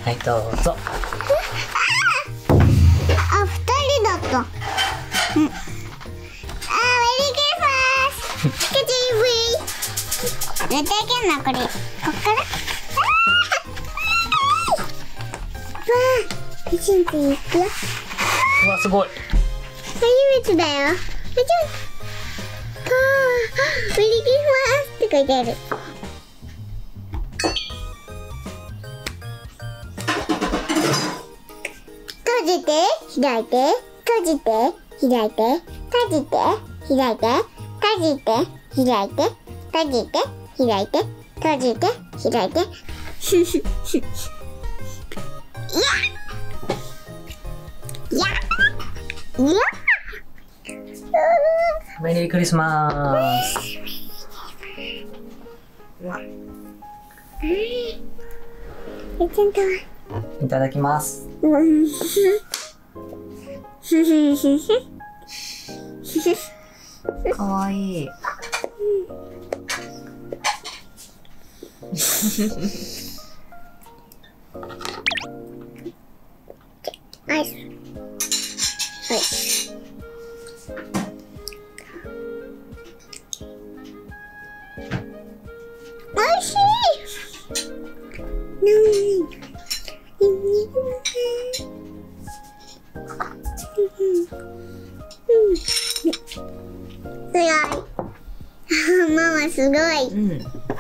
はい、どうぞ。 あ、2人だった。うん。メリークリスマス。ピカチュウ V。絶対いけんな、これ。こっから。わあ、ピチンっていくよ。 うわ、すごい。 初めてだよ。メリークリスマスって書いてある。閉じて、開いて、閉じて、開いて、閉じて、開いて、閉じて、開いて、閉じて、開いて、閉じて、開いて。いやいやいや。 メリークリスマス。 ちゃんと。 いただきます。かわいい。 アイス。はい。おいしい。ママすごい。 うん。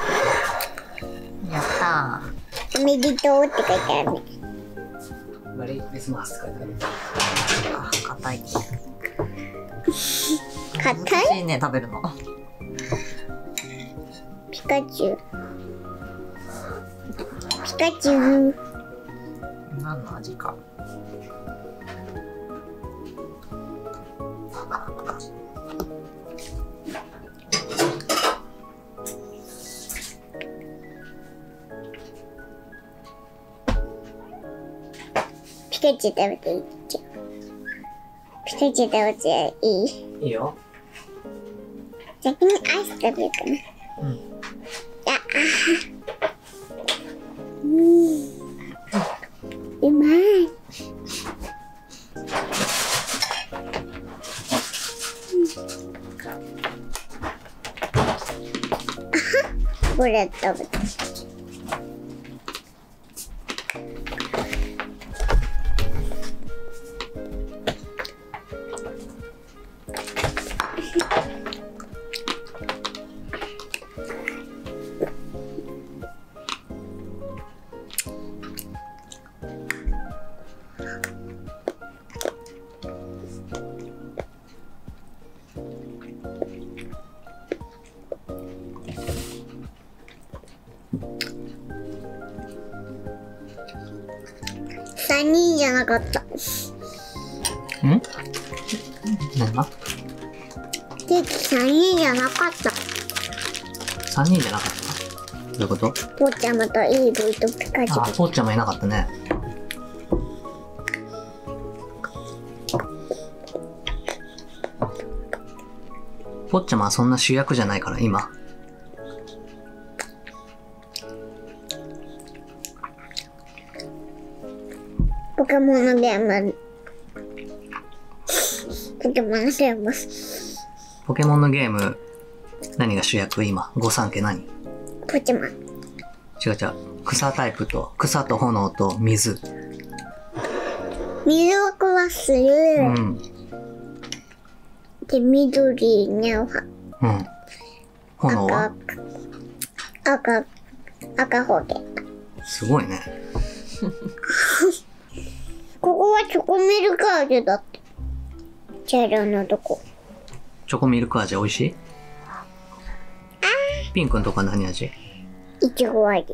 やったおめでとうって書いてあるね。 ー。メリークリスマスって書いてある。あ、硬い。 硬難しいね、食べるの。 ピカチュウ。ピカチュウ。 何の味か。 ピカチュウ食べていい？ピカチュウ食べていい？ いいよ。 先にアイス食べるかな。 うん。 うまい。これ食べた。3人じゃなかった。 ん？何がケーキ3人じゃなかった。 ？3人じゃなかった？どういうこと？ ポーちゃまとイーブイとピカチュウ。 あ、ポーちゃんもいなかったね。ポッチャマはそんな主役じゃないから、今。 ポケモンのゲーム。ポケモンのゲーム。 ポケモンのゲーム、何が主役今？御三家何？ ポケモン。 違う違う。草タイプと、草と炎と水。 水を壊す。 うん。 で、緑にゃは。 うん。炎は？ 赤ほげ。 すごいね。 ここはチョコミルク味だって。茶色のとこ。 チョコミルク味美味しい？ピンクのとこは何味？ いちご味。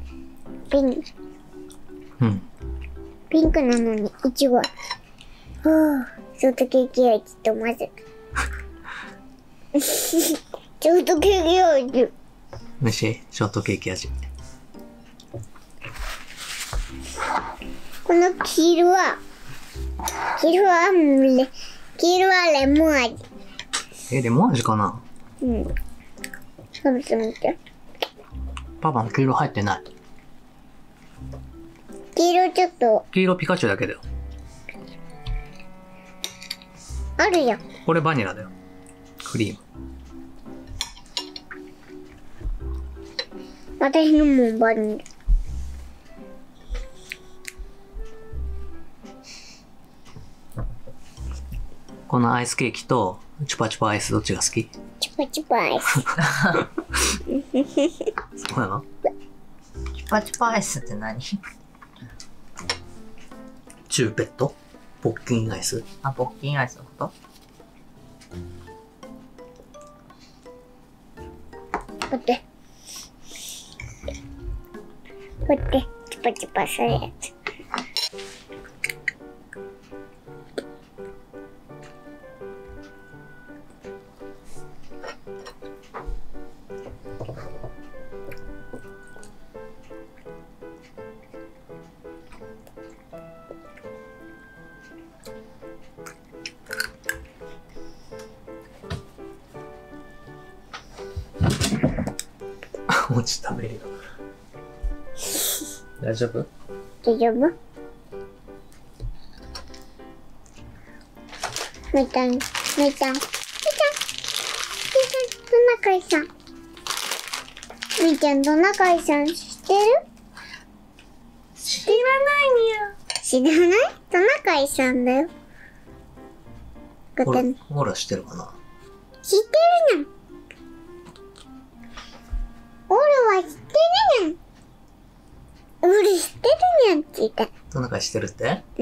うん。 ピンクなのにいちご味。ショートケーキ味と混ぜた。ショートケーキ味。 美味しい？ショートケーキ味。 この黄色はレモン味。 レモン味かな？ うん。食べてみて。 パパの黄色入ってない。 黄黄色ちょっと、 黄色ピカチュウだけだよ。 あるよ。 これバニラだよ。クリーム。 私のもバニラ。 このアイスケーキとチュパチュパアイスどっちが好き？ チュパチュパアイス。 そうなの？ チュパチュパアイスって何？ チューペット？ポッキンアイス？ あ、ポッキンアイスのこと？ 待って。待って。チュパチュパするやつ。 お餅食べるよ。大丈夫？ 大丈夫？みーちゃん、みーちゃん、みーちゃん、みーちゃん、トナカイさん。みーちゃん、トナカイさん知ってる？ 知らない知らない？トナカイさんだよ。 ほら、ほら知ってるかな？ 知ってるの？オルは知ってるの？オル知ってるにゃんって言った。 どんな感じしてるって？ うん。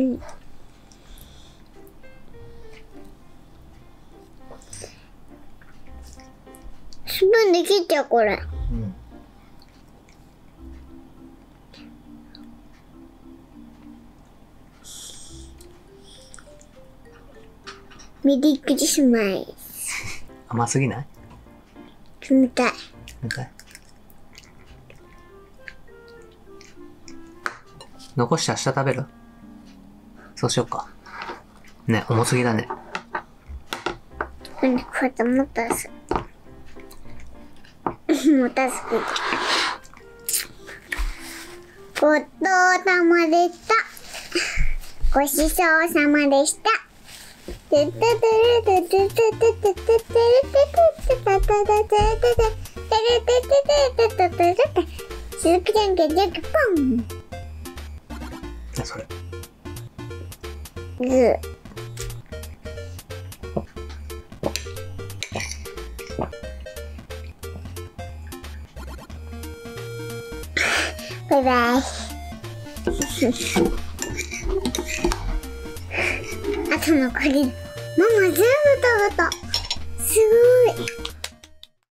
スプーンで切っちゃう、これ。 うん。 メリークリスマス。 甘すぎない？ 冷たい。 冷たい。残して明日食べる？そうしようか。ね、重すぎだね。 こうやって持たす。持たす。ごちそうさまでした。ごちそうさまでした。鈴木じゃんけんじゃんけんポン。 何それ？ グー。バイバイ。あと残り。ママ全部食べた。すごい。